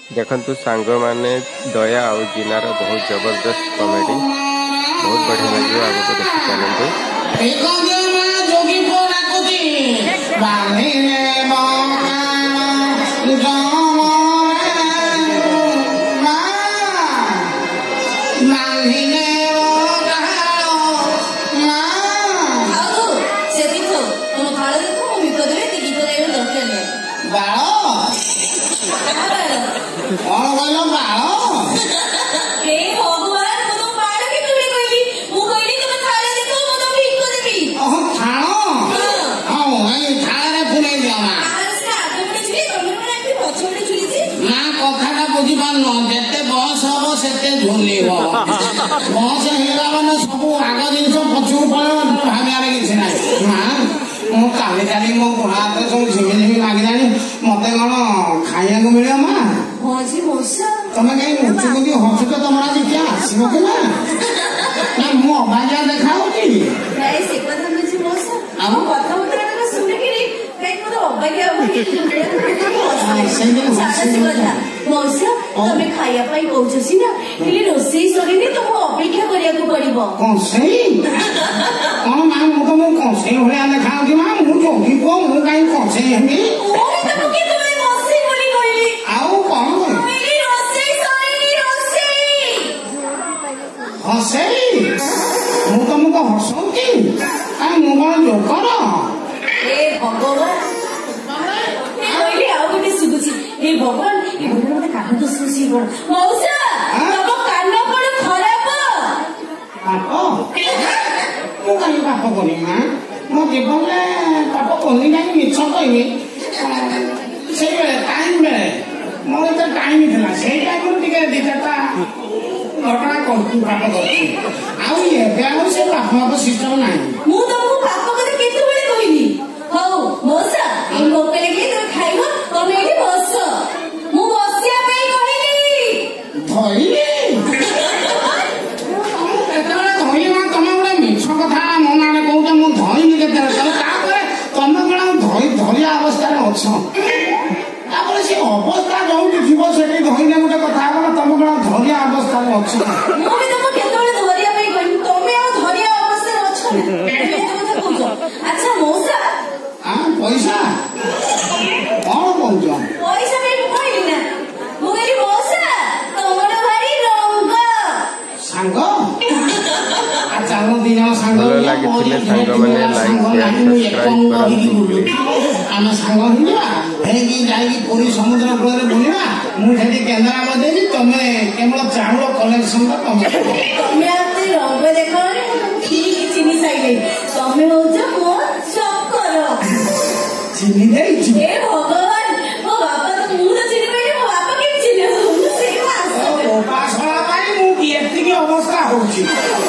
देखंतु सांग माने दया और जिनार बहुत जबरदस्त कॉमेडी बहुत बढ़िया लगे आपको देखि चलंतु जिते बस हम से झुल बस मैंने सब आग जिन पचू भागार किसी ना मु चाली चाली मो गोड़ हाथ सब झिमी झिमी लगे मत कौन खाया मिले माँ तुम कहीं मुचुक हसुच तुम आज क्या आसब कि ना मु अबाजिया देखा तमें खाया कौच सीना रोसई सर तुमको अपेक्षा करने कौन माँ मुझे कंसई भाया देखा माँ मुझे जोगी पुआ मुझे कहीं कंसई हेमी हसई मु तुमको हसौती मु कौन जोकर भगवान गोटे शुभुची हे भगवान ये मत कान तो सुशी मौसा तम कान कौन खराब पाप मु कहीं पाप करी माँ मो जीवन में पाप करी ना मिछ कहमी से टाइम बेले मोर तो टाइम था से टाइम टी दी चार्टा घटना पाप कर से पाप सिस्टम ना मुझे पाप कथा केतबेले कहली हौ मौसा इन मोके लगे तो खाइबो तमे एठी बस मु बसिया पई कहली धइली एतबेले धइली मा तमे गोटे मिछ कथा मो नाने कहू मु धइली केते तापर तमे कोन धरिया अवस्था रे अछ तापर से अवस्था जोंटी थिबो सेठी धइले गोटे कथा आबो तमे कोन धरिया अवस्था रे अछ मु भी तमे केतबेले धरिया पई कहली तमे आ धरिया अवस्था रे अछ अच्छा मौसा पैसा कौन कौच पैसा कहली ना मुझे मौसा तुमर भारी रंग सांग चलो दी जन सांग भलो लागिथिले सांग माने लाइक शेयर सब्सक्राइब करंतु आम सांग हिया हेगी जाई पूरी समुद्र कूल रे बुलिबा मु सेठी केंद्राबाद देबी तमे केवल चाउल कलेक्शन का तमे आते रंग देखो ठीक चिनी साइले तमे हो जा मो सब करो चिनी देई हे भगवान मो बापा तो मुझे चिनी पड़े मो बापा के चिनी से पास ओ पास वाला पाई मु की एत्ती की अवस्था होची